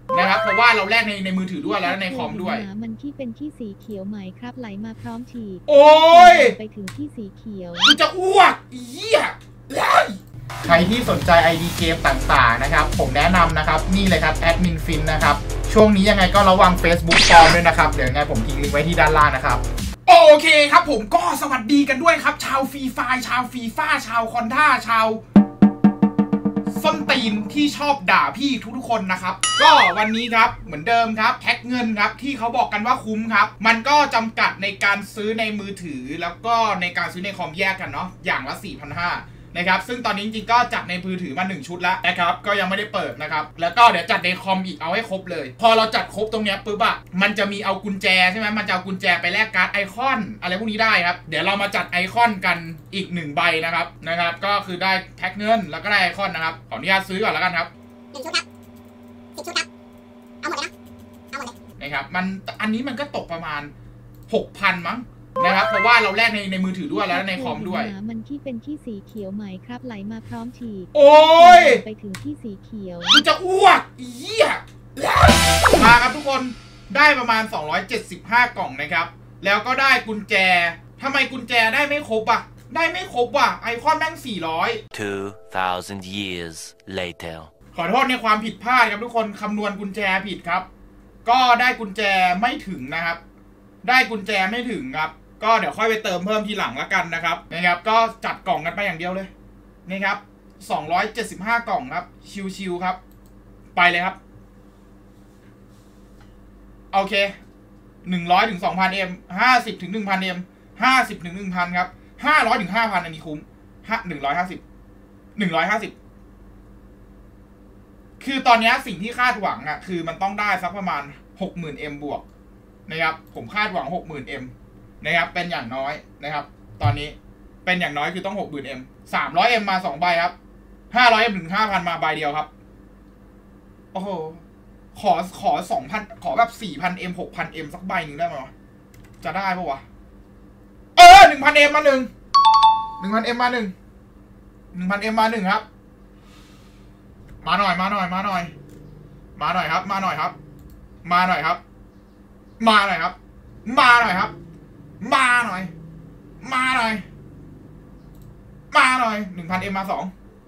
นะครับเพราะว่าเราแลกในมือถือด้วยแล้วในคอมด้วยมันที่เป็นที่สีเขียวไหมครับไหลมาพร้อมฉีดโอ้ยไปถึงที่สีเขียวกูจะอ้วกเหี้ยใครที่สนใจ ID เกมต่างๆนะครับผมแนะนำนะครับนี่เลยครับแอดมินฟินนะครับช่วงนี้ยังไงก็ระวัง Facebook ปลอมด้วยนะครับเดี๋ยวยังไงผมทิ้งลิงก์ไว้ที่ด้านล่างนะครับโอเคครับผมก็สวัสดีกันด้วยครับชาวฟรีไฟชาวฟีฟ่าชาวคอนท่าชาวส้นตีนที่ชอบด่าพี่ทุกๆคนนะครับก็วันนี้ครับเหมือนเดิมครับแพ็คเงินครับที่เขาบอกกันว่าคุ้มครับมันก็จำกัดในการซื้อในมือถือแล้วก็ในการซื้อในคอมแยกกันเนาะอย่างละ 4,500 นะครับซึ่งตอนนี้จริงๆก็จัดในมือถือมา1ชุดแล้วนะครับก็ยังไม่ได้เปิดนะครับแล้วก็เดี๋ยวจัดในคอมอีกเอาให้ครบเลยพอเราจัดครบตรงเนี้ยปุ๊บอะมันจะมีเอากุญแจใช่ไหมมันจะเอากุญแจไปแลกการ์ดไอคอนอะไรพวกนี้ได้ครับเดี๋ยวเรามาจัดไอคอนกันอีก1ใบนะครับก็คือได้แพ็คเงินแล้วก็ได้ไอคอนนะครับขออนุญาตซื้อก่อนแล้วกันครับ1 ชุดครับ10 ชุดครับเอาหมดเลยนะเอาหมดเลยนะครับมันอันนี้มันก็ตกประมาณ 6,000 มั้งนะครับเพราะว่าเราแลกในมือถือด้วยแล้วในคอมด้วยมันที่เป็นที่สีเขียวไหมครับไหลมาพร้อมฉีดโอ้ยไปถึงที่สีเขียวกูจะอ้วกเหี้ยมาครับทุกคนได้ประมาณ275กล่องนะครับแล้วก็ได้กุญแจทำไมกุญแจได้ไม่ครบอ่ะได้ไม่ครบว่ะไอคอนแม่ง 2,000 years later ขอโทษในความผิดพลาดครับทุกคนคำนวณกุญแจผิดครับก็ได้กุญแจไม่ถึงนะครับได้กุญแจไม่ถึงครับก็เดี๋ยวค่อยไปเติมเพิ่มทีหลังแล้วกันนะครับก็จัดกล่องกันไปอย่างเดียวเลยนะครับ275กล่องครับชิวๆครับไปเลยครับโอเค100 ถึง 2,000 M 50 ถึง 1,000 M 50 ถึง 1,000 ครับ500 ถึง 5,000 อันนี้คุ้ม150คือตอนนี้สิ่งที่คาดหวังอ่ะคือมันต้องได้สักประมาณ 60,000 M บวกนะครับผมคาดหวัง 60,000 M นะครับเป็นอย่างน้อยนะครับตอนนี้เป็นอย่างน้อยคือต้อง 60,000 M 300 M มา2ใบครับ500 M ถึง 5,000 มาใบเดียวครับโอ้โหขอ 2,000 ขอแบบ 4,000 M 6,000 M สักใบหนึ่งได้ไหมวะจะได้ปะวะ1,000 M มา1,000 M มา1,000 M มา1ครับมาหน่อยครับมาหน่อยครับมาหน่อยครับมาหน่อยครับมาหน่อยครับมาหน่อยครับมาหน่อยมาหน่อยมาหน่อย 1,000 M มา2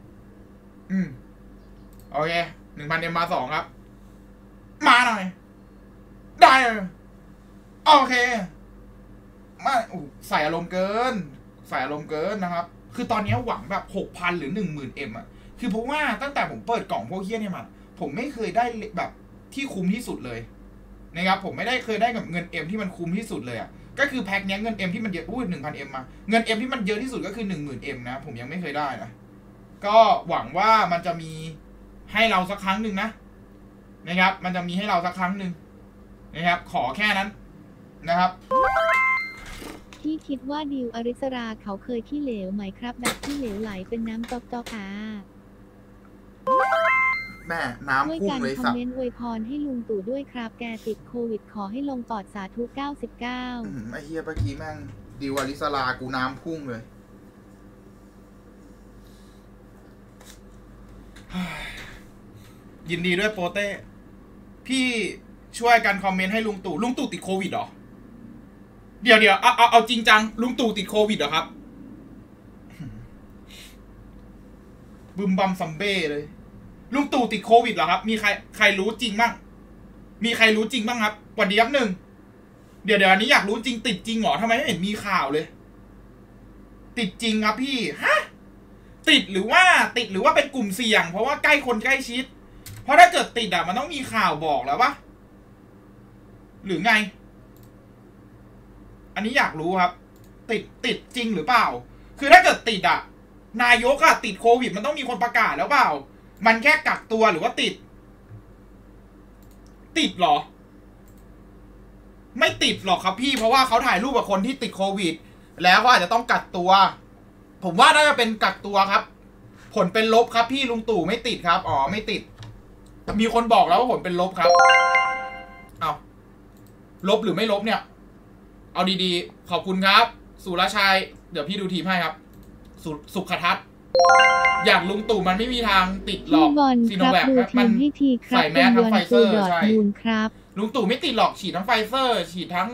โอเค 1,000 M มา2ครับมาหน่อยได้โอเคมาใส่อารมณ์เกินนะครับคือตอนนี้หวังแบบ 6,000 หรือ 10,000 M อ่ะคือเพราะว่าตั้งแต่ผมเปิดกล่องพวกเฮี้ยเนี่ยมาผมไม่เคยได้แบบที่คุ้มที่สุดเลยนะครับผมไม่ได้เคยได้กับเงิน M ที่มันคุ้มที่สุดเลยอ่ะก็คือแพ็คนี้เงิน M ที่มันเยอะ1,000 M มาเงิน M ที่มันเยอะที่สุดก็คือ 10,000 M นะผมยังไม่เคยได้นะก็หวังว่ามันจะมีให้เราสักครั้งหนึ่งนะครับมันจะมีให้เราสักครั้งหนึ่งนะครับขอแค่นั้นนะครับที่คิดว่าดิวอริสราเขาเคยที่เหลวไหมครับแบบที่เหลวไหลเป็นน้ำจอกแม่น้ำพุ่งเลยสับคอมเมนต์อวยพรให้ลุงตู่ด้วยครับแกติดโควิดขอให้ลงปอดสาธุ99 ไอเฮียเมื่อกี้แม่งดิวอริสรากูน้ำพุ่งเลยยินดีด้วยโปเต้พี่ช่วยกันคอมเมนต์ให้ลุงตู่ติดโควิดเหรอเดี๋ยวเอาจริงจังลุงตู่ติดโควิดเหรอครับบึมบัมซัมเบ้เลยลุงตู่ติดโควิดเหรอครับมีใครรู้จริงบ้างมีใครรู้จริงบ้างครับวันนี้1เดี๋ยวอันนี้อยากรู้จริงติดจริงเหรอทำไมไม่เห็นมีข่าวเลยติดจริงครับพี่ฮะติดหรือว่าเป็นกลุ่มเสี่ยงเพราะว่าใกล้คนใกล้ชิดเพราะถ้าเกิดติดอ่ะมันต้องมีข่าวบอกแล้วปะหรือไงอันนี้อยากรู้ครับติดจริงหรือเปล่าคือถ้าเกิดติดอ่ะนายกติดโควิดมันต้องมีคนประกาศแล้วเปล่ามันแค่กักตัวหรือว่าติดหรอไม่ติดหรอกครับพี่เพราะว่าเขาถ่ายรูปกับคนที่ติดโควิดแล้วก็อาจจะต้องกักตัวผมว่าน่าจะเป็นกักตัวครับผลเป็นลบครับพี่ลุงตู่ไม่ติดครับอ๋อไม่ติดมีคนบอกแล้วว่าผลเป็นลบครับเอาลบหรือไม่ลบเนี่ยเอาดีๆขอบคุณครับสุรชัยเดี๋ยวพี่ดูทีมให้ครับสุขทัศน์อย่างลุงตู่มันไม่มีทางติดหรอกพี่บอลซีคโนรับแวคดูมัทีนมให้ทีครับใส่แมสทั้งไฟเซอร์ใช่มูลครับลุงตู่ไม่ติดหรอกฉีดทั้งไฟเซอร์ฉีดทั้ง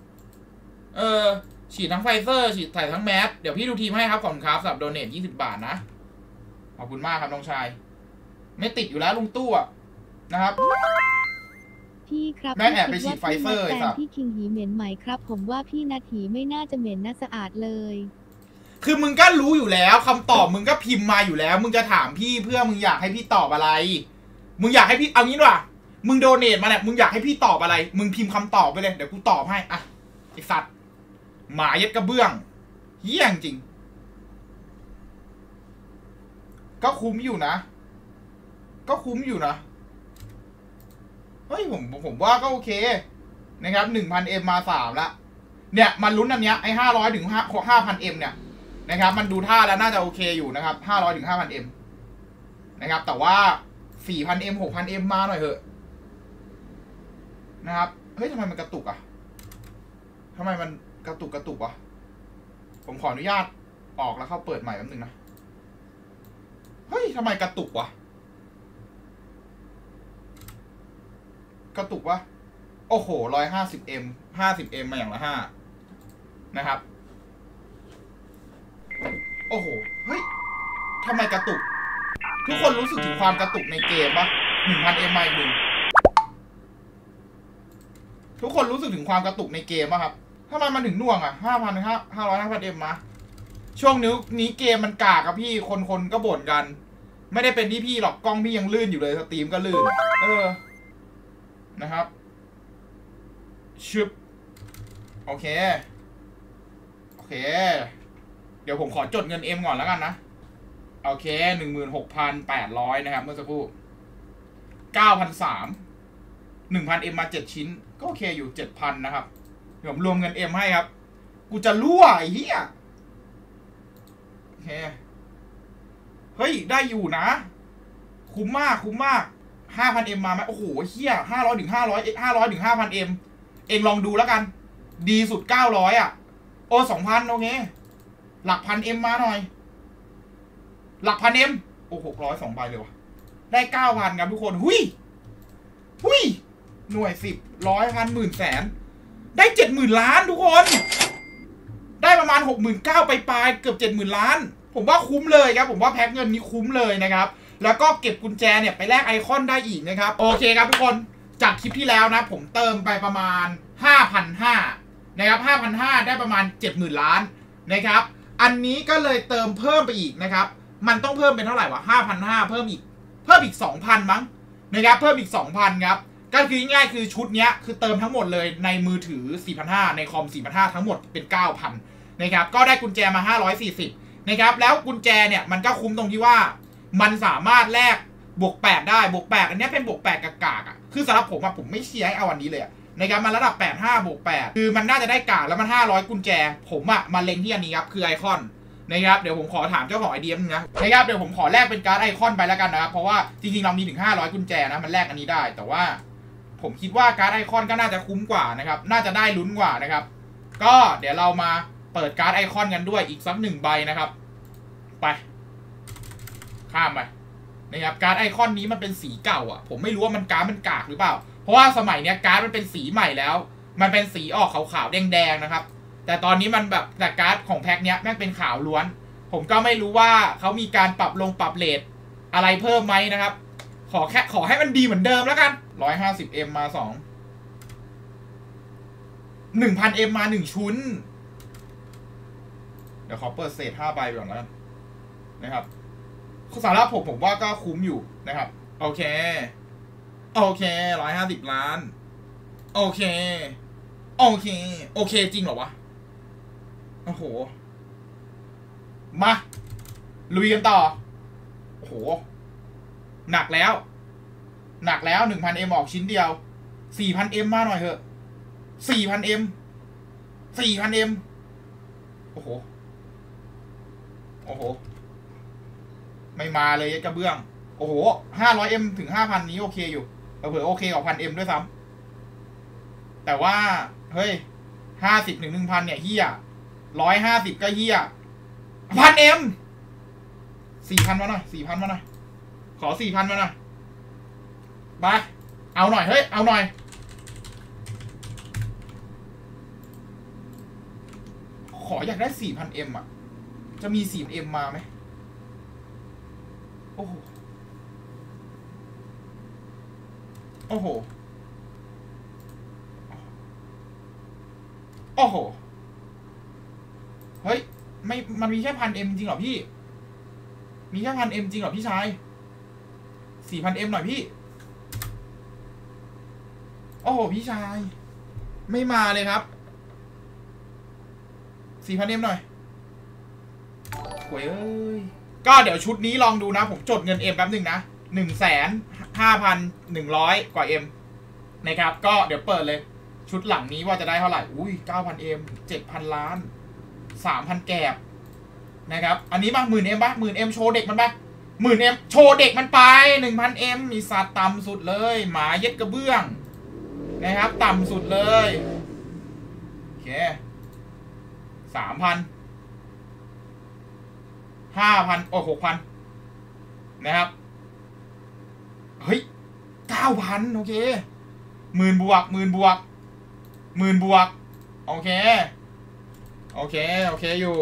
ฉีดทั้งไฟเซอร์ฉีดใส่ทั้งแมสเดี๋ยวพี่ดูทีมให้ครับขอบคุณครับสำหรับโดเนท20 บาทนะขอบคุณมากครับน้องชายไม่ติดอยู่แล้วลุงตู่นะครับพี่ครับแม่แอบไปฉีดไฟเซอร์พี่ไอ้สันัสทพี่คิงหีเหม็นไหมครับ ผมว่าพี่นาทีไม่น่าจะเหม็นน่าสะอาดเลยคือมึงก็รู้อยู่แล้วคำตอบมึงก็พิมพ์มาอยู่แล้ว มึงจะถามพี่เพื่อมึงอยากให้พี่ตอบอะไร มึงอยากให้พี่เอางี้ดีกว่ามึงโดเนทมาเนี่ยมึงอยากให้พี่ตอบอะไร มึงพิมพ์คำตอบไปเลยเดี๋ยวกูตอบให้อ่ะไอสัตว์หมาเย็ดกระเบื้องเหี้ยจริงก็คุ้มอยู่นะก็คุ้มอยู่นะเฮ้ยผมว่าก็โอเคนะครับ 1,000M มา3ละเนี่ยมันลุ้นอันเนี้ยไอ้500 ถึง 5,000M เนี่ยนะครับมันดูท่าแล้วน่าจะโอเคอยู่นะครับ500 ถึง 5,000M นะครับแต่ว่า 4,000M 6,000M มาหน่อยเถอะนะครับเฮ้ยทำไมมันกระตุกอ่ะทำไมมันกระตุกวะผมขออนุญาตออกแล้วเข้าเปิดใหม่แป๊บนึงนะเฮ้ยทำไมกระตุกวะกระตุกวะโอ้โห 150M 50M มาอย่างละ5นะครับโอ้โหเฮ้ยทำไมกระตุกทุกคนรู้สึกถึงความกระตุกในเกมปะ 1,000M มาอีกหนึ่งทุกคนรู้สึกถึงความกระตุกในเกมปะครับทำไมมันถึงหน่วงอ่ะ 5,000M มาช่วงนี้เกมมันกากครับพี่คนก็บ่นกันไม่ได้เป็นที่พี่หรอกกล้องพี่ยังลื่นอยู่เลยสตรีมก็ลื่นนะครับชึบโอเคเดี๋ยวผมขอจดเงิน M ก่อนแล้วกันนะโอเค 16,800 นะครับเมื่อสักครู่ 9,300 1,000M มา7ชิ้นก็โอเคอยู่ 7,000 นะครับเดี๋ยวผมรวมเงิน M ให้ครับกูจะรั่วไอ้เหี้ยโอเคเฮ้ยได้อยู่นะคุ้มมาก 5,000M มาไหมโอ้โหเหี้ย500 ถึง 5,000M เองลองดูแล้วกันดีสุด900อ่ะโอ้ 2,000 โอเคหลัก 1,000M มาหน่อยหลัก 1,000M โอ้600 2ใบเลยวะได้ 9,000 ครับทุกคนหุยหน่วย10 100 1,000 10,000 แสนได้ 70,000 ล้านทุกคนได้ประมาณ 69,000 ไปเกือบ 70,000 ล้านผมว่าคุ้มเลยครับผมว่าแพ็คเงินนี้คุ้มเลยนะครับแล้วก็เก็บกุญแจเนี่ยไปแลกไอคอนได้อีกนะครับโอเคครับทุกคนจากคลิปที่แล้วนะผมเติมไปประมาณ 5,500 นะครับ 5,500 ได้ประมาณ 70,000 ล้านนะครับอันนี้ก็เลยเติมเพิ่มไปอีกนะครับมันต้องเพิ่มเป็นเท่าไหร่วะ 5,500 เพิ่มอีก 2,000 มั้งนะครับเพิ่มอีก 2,000 ครับก็คือง่ายๆคือชุดเนี้ยคือเติมทั้งหมดเลยในมือถือ 4,500 ในคอม 4,500 ทั้งหมดเป็น 9,000 นะครับก็ได้กุญแจมา 540 นะครับแล้วกุญแจเนี่ยมันก็คุ้มตรงที่ว่ามันสามารถแลกบวก8ได้บวก8อันนี้เป็นบวก8กากๆอ่ะคือสำหรับผมอะผมไม่เชียร์ให้เอาอันนี้เลยนะครับมันระดับ85บวก8คือมันน่าจะได้กากแล้วมัน500กุญแจผมอะมาเล็งที่อันนี้ครับคือไอคอนนะครับเดี๋ยวผมขอถามเจ้าของไอเดียนึงนะครับเดี๋ยวผมขอแลกเป็นการ์ดไอคอนไปแล้วกันนะครับเพราะว่าจริงๆเรามีถึง500กุญแจนะมันแลกอันนี้ได้แต่ว่าผมคิดว่าการ์ดไอคอนก็น่าจะคุ้มกว่านะครับน่าจะได้ลุ้นกว่านะครับก็เดี๋ยวเรามาเปิดการ์ดไอคอนกันด้วยอีกสัก1ใบนะครับไปข้ามไปนะครับการ์ดไอคอนนี้มันเป็นสีเก่าอ่ะผมไม่รู้ว่ามันการ์ดมันกากหรือเปล่าเพราะว่าสมัยเนี้ยการ์ดมันเป็นสีใหม่แล้วมันเป็นสีออกขาวๆแดงๆนะครับแต่ตอนนี้มันแบบแต่การ์ดของแพ็คเนี้ยแม่งเป็นขาวล้วนผมก็ไม่รู้ว่าเขามีการปรับเรทอะไรเพิ่มไหมนะครับขอให้มันดีเหมือนเดิมแล้วกัน 150M มา2 1,000M มา1ชุดเดี๋ยวขอเปิดเศษ5ใบก่อนแล้วนะครับสำหรับผมว่าก็คุ้มอยู่นะครับโอเค150 ล้านโอเคจริงเหรอวะโอ้โหมาลุยกันต่อโอ้โหหนักแล้ว 1,000M ออกชิ้นเดียว 4,000M มาหน่อยเถอะ 4,000M โอ้โหไม่มาเลยกระเบื้องโอ้โห 500M ถึง 5,000 นี้โอเคอยู่เผื่อโอเคกว่า 1,000M ด้วยซ้ำแต่ว่าเฮ้ย50 ถึง 1,000 เนี่ยเฮีย150ก็เฮีย 1,000M 4,000มาหน่อย4,000มาหน่อยขอ4,000มาหน่อยไปเอาหน่อยเฮ้ยเอาหน่อยขออยากได้ 4,000M อ่ะจะมี 4M มาไหมโอ้โหโอ้โหโอ้โหเฮ้ยไม่มันมีแค่1,000M จริงเหรอพี่มีแค่1,000M จริงเหรอพี่ชาย 4,000M หน่อยพี่โอ้โหพี่ชายไม่มาเลยครับ 4,000M หน่อยโว้ยเอ้ยก็เดี๋ยวชุดนี้ลองดูนะผมจดเงิน M แป๊บหนึ่งนะ 1,5,100 กว่า M นะครับก็เดี๋ยวเปิดเลยชุดหลังนี้ว่าจะได้เท่าไหร่อุ้ย 9,000M 7,000 ล้าน 3,000 แกบนะครับอันนี้มา 10,000M ปะ 10,000M โชว์เด็กมันปะ 10,000M โชว์เด็กมันไป 1,000M มีสัตว์ต่ำสุดเลยหมาเย็ดกระเบื้องนะครับต่ำสุดเลยโอเค 3,000 5,000 โอ้ 6,000 นะครับเฮ้ย 9,000 โอเค10,000 บวก 10,000 บวก 10,000 บวกโอเคโอเคโอเคอยู่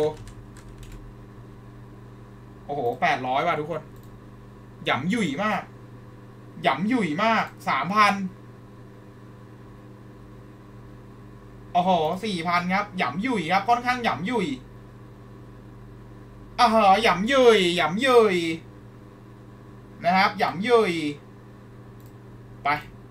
โอ้โห800ว่ะทุกคนหย่ำหยุ่ยมากหย่ำหยุ่ยมาก 3,000 โอ้โห 4,000 ครับหย่ำหยุ่ยครับค่อนข้างหย่ำหยุ่ยหย่ำหยุ่ยหย่ำหยุ่ยนะครับหย่ำหยุ่ยไป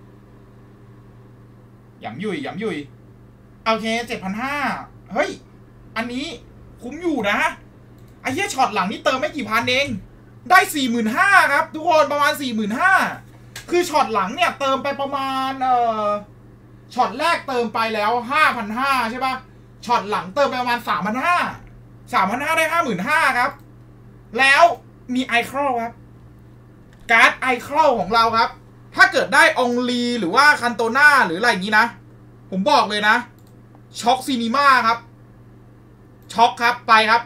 หย่ำหยุ่ยหย่ำหยุ่ยโอเค 7,500 เฮ้ยอันนี้คุ้มอยู่นะไอ้เหี้ยช็อตหลังนี่เติมไม่กี่พันเองได้ 45,000 ครับทุกคนประมาณ 45,000 คือช็อตหลังเนี่ยเติมไปประมาณช็อตแรกเติมไปแล้ว 5,500 ใช่ปะช็อตหลังเติมไปประมาณ 3,500 ได้ 55,000 ครับแล้วมีไอครอลครับการ์ดไอครอลของเราครับถ้าเกิดได้องลีหรือว่าคันโตน่าหรืออะไรอย่างนี้นะผมบอกเลยนะช็อกซีนีมาครับช็อกครับไปครับ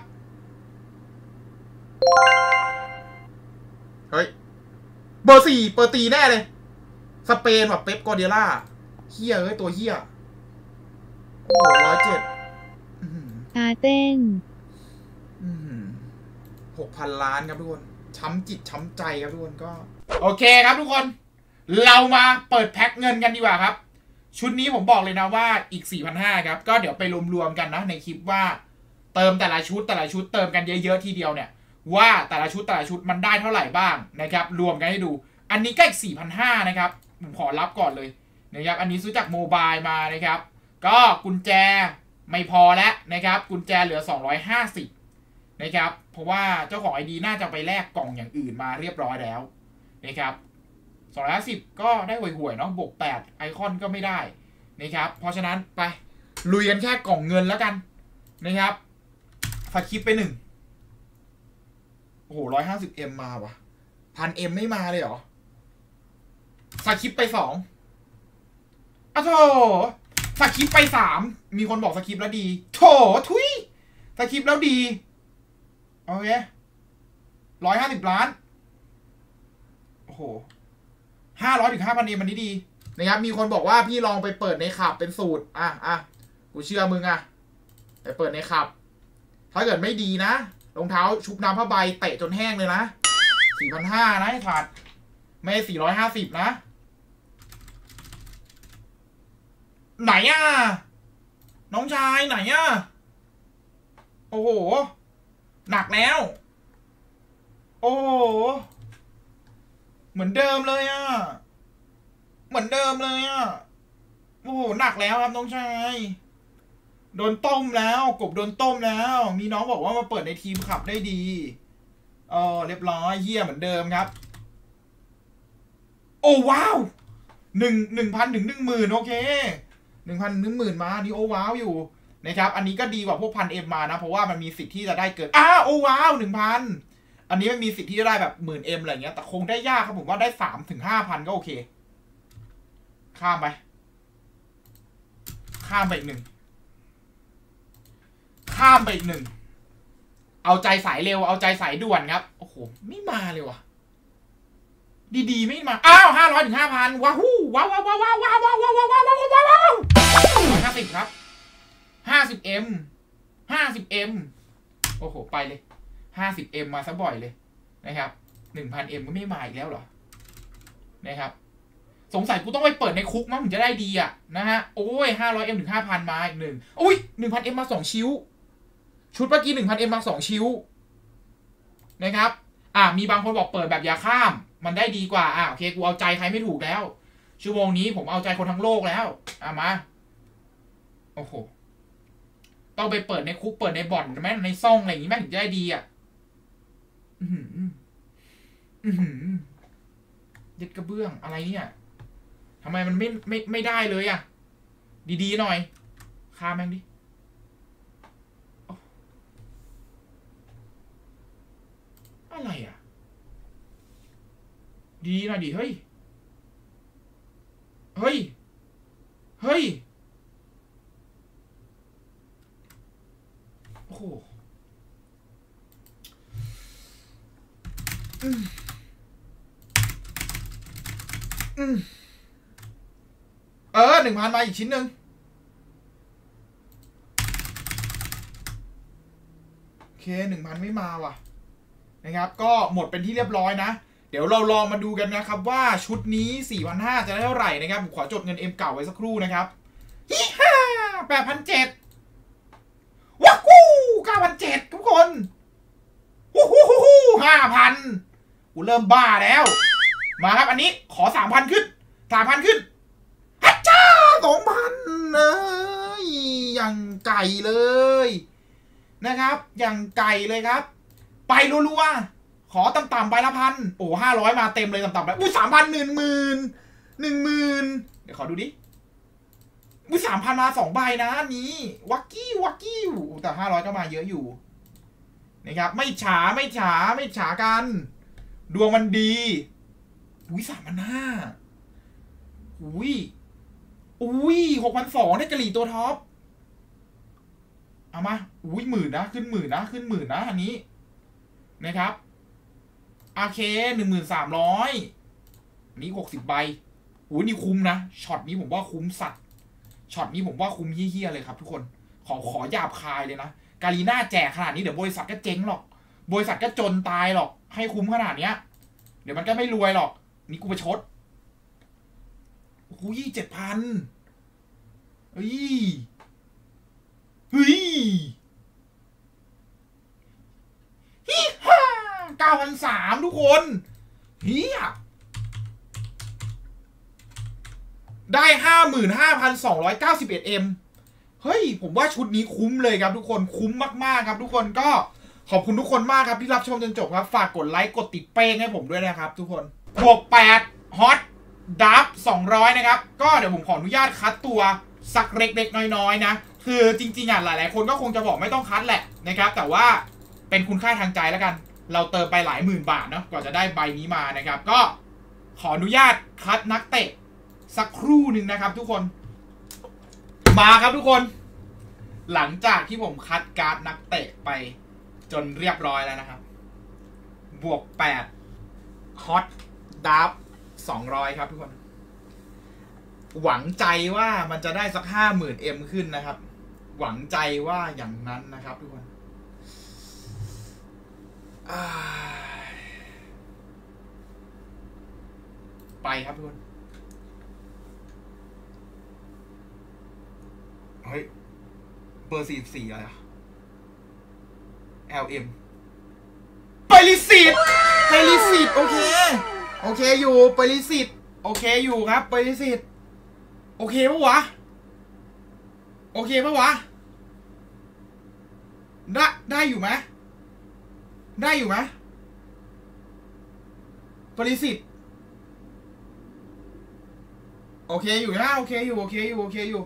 เฮ้ยเบอร์ 4เปิดตีแน่เลยสเปนแบบเป๊ปกวาร์ดิโอล่าเฮียเอ้ยตัวเฮียโอ้โห107 อาเต้น 6,000 ล้านครับทุกคนช้ำจิตช้ำใจครับทุกคนก็โอเคครับทุกคนเรามาเปิดแพ็คเงินกันดีกว่าครับชุดนี้ผมบอกเลยนะว่าอีก 4,500 ครับก็เดี๋ยวไปรวมๆกันนะในคลิปว่าเติมแต่ละชุดเติมกันเยอะๆทีเดียวเนี่ยว่าแต่ละชุดมันได้เท่าไหร่บ้างนะครับรวมกันให้ดูอันนี้ก็อีก 4,500 นะครับผมขอรับก่อนเลยนะครับอันนี้ซื้อจากโมบายมานะครับก็กุญแจไม่พอแล้วนะครับกุญแจเหลือ250นะครับเพราะว่าเจ้าของ ID น่าจะไปแลกกล่องอย่างอื่นมาเรียบร้อยแล้วนะครับ250ก็ได้ห่วยๆเนาะบวก8ไอคอนก็ไม่ได้นะครับเพราะฉะนั้นไปลุยกันแค่กล่องเงินแล้วกันนะครับฝากคลิปไป1โอ้โห 150M มาว่ะ 1,000M ไม่มาเลยเหรอฝากคลิปไป2อ้าวโถฝากคลิปไป3มีคนบอกฝากคลิปแล้วดีโถทุยฝากคลิปแล้วดีโอเค150 ล้านโอ้โห500 ถึง 5,000M มันนี้ดีนะครับมีคนบอกว่าพี่ลองไปเปิดในขับเป็นสูตรกูเชื่อมึงไปเปิดในขับถ้าเกิดไม่ดีนะรองเท้าชุบน้ำผ้าใบเตะจนแห้งเลยนะ 4,500 นะไอ้ถาดไม่450นะไหนน้องชายไหนโอ้โหหนักแล้วโอ้โหเหมือนเดิมเลยเหมือนเดิมเลยโอ้โหหนักแล้วครับน้องชายโดนต้มแล้วกบโดนต้มแล้วมีน้องบอกว่ามาเปิดในทีมขับได้ดีเรียบร้อยเหี้ยเหมือนเดิมครับโอ้ว้าว1,000 ถึง 10,000โอเค 1,000 ถึง 10,000มานี่โอ้ว้าวอยู่นะครับอันนี้ก็ดีกว่าพวก 1,000M มานะเพราะว่ามันมีสิทธิ์ที่จะได้เกินโอ้ว้าว 1,000 อันนี้มันมีสิทธิ์ที่จะได้แบบ 10,000M อะไรเงี้ยแต่คงได้ยากครับผมว่าได้ 3 ถึง 5,000 ก็โอเคข้ามไปอีก 1ข้ามไปอีก 1เอาใจสายเร็วเอาใจสายด่วนครับโอ้โหไม่มาเลยวะดีๆไม่มาอ้าว500 ถึง 5,000ว้าวว้าวว้าวว้าวว้าวว้าวว้าวว้าวว้าวว้าวว้าว150ครับ50M 50M โอ้โหไปเลย 50M มาซะบ่อยเลยนะครับ 1,000M ก็ไม่มาอีกแล้วเหรอนะครับสงสัยกูต้องไปเปิดในคุกมั้งถึงจะได้ดีอ่ะนะฮะโอ้ย 500M ถึง 5,000 มาอีกหนึ่งอุ้ย 1,000M มา2ชิ้วชุดเมื่อกี้ 1,000M มา2ชิ้วนะครับมีบางคนบอกเปิดแบบอย่าข้ามมันได้ดีกว่าโอเคกูเอาใจใครไม่ถูกแล้วชั่วโมงนี้ผมเอาใจคนทั้งโลกแล้วมาโอ้โหต้องไปเปิดในคุกเปิดในบ่อนไหมในซ่องอะไรอย่างงี้แม่ถึงจะได้ดีอ่ะเด็ดกระเบื้องอะไรเนี่ยทำไมมันไม่ได้เลยอ่ะดีๆหน่อยฆ่าแม่งดิอะไรอ่ะดีหน่อยดิเฮ้ยโอ้โห1,000มาอีกชิ้นหนึ่งโอเค 1,000ไม่มาว่ะนะครับก็หมดเป็นที่เรียบร้อยนะเดี๋ยวเราลองมาดูกันนะครับว่าชุดนี้ 4,500 จะได้เท่าไหร่นะครับผมขอจดเงิน M เก่าไว้สักครู่นะครับ8,700ว้ากู9,700ทุกคน5,000กูเริ่มบ้าแล้วมาครับอันนี้ขอ 3,000 ขึ้น 3,000 ขึ้นฮัจจ้า 2,000อย่างไก่เลยนะครับอย่างไก่เลยครับไปรัวๆขอต่ำๆใบละพันโอ้500มาเต็มเลยต่ำๆไปอุ้ย 3,000 10,000 เดี๋ยวขอดูดิอุ้ย 3,000 มา2ใบนะนี้วักกี้แต่500ก็มาเยอะอยู่นะครับไม่ฉากันดวงมันดีอุ้ย 3,500อุ้ย 6,200ได้กะหรี่ตัวท็อปเอามาอุ้ย10,000นะขึ้น10,000นะอันนี้นะครับโอเค 1,300นี่60ใบอุ้ยนี่คุ้มนะช็อตนี้ผมว่าคุ้มสัตว์ช็อตนี้ผมว่าคุ้มเฮี้ยๆเลยครับทุกคนขอหยาบคายเลยนะกาลีน่าแจกขนาดนี้เดี๋ยวบริษัทก็เจ๊งหรอกบริษัทก็จนตายหรอกให้คุ้มขนาดเนี้ยเดี๋ยวมันก็ไม่รวยหรอกนี่กูไปชดอุ้ย 7,000เฮ้ย9,300ทุกคนเฮียได้ 55,291M เฮ้ยผมว่าชุดนี้คุ้มเลยครับทุกคนคุ้มมากๆครับทุกคนก็ขอบคุณทุกคนมากครับที่รับชมจนจบครับฝากกดไลค์กดติดเป้งให้ผมด้วยนะครับทุกคนบวก8ฮอตดับ200นะครับก็เดี๋ยวผมขออนุญาตคัดตัวสักเล็กๆน้อยๆนะคือจริงๆหลายๆคนก็คงจะบอกไม่ต้องคัดแหละนะครับแต่ว่าเป็นคุณค่าทางใจแล้วกันเราเติมไปหลายหมื่นบาทเนาะกว่าจะได้ใบนี้มานะครับก็ขออนุญาตคัดนักเตะสักครู่หนึ่งนะครับทุกคนมาครับทุกคนหลังจากที่ผมคัดการ์ดนักเตะไปจนเรียบร้อยแล้วนะครับบวก8ฮอตดับ200ครับทุกคนหวังใจว่ามันจะได้สัก 50,000M ขึ้นนะครับหวังใจว่าอย่างนั้นนะครับทุกคนไปครับทุกคนเฮ้ยเบอร์44อะไรLM ไปลิสิตโอเคอยู่ไปลิสิตโอเคอยู่ครับไปลิสิตโอเคปะวะได้อยู่ไหมปริสิทธิ์โอเคอยู่นะโอเคอยู่ครับทุกคนโอเคอยู่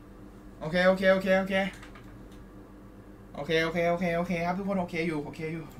โอเค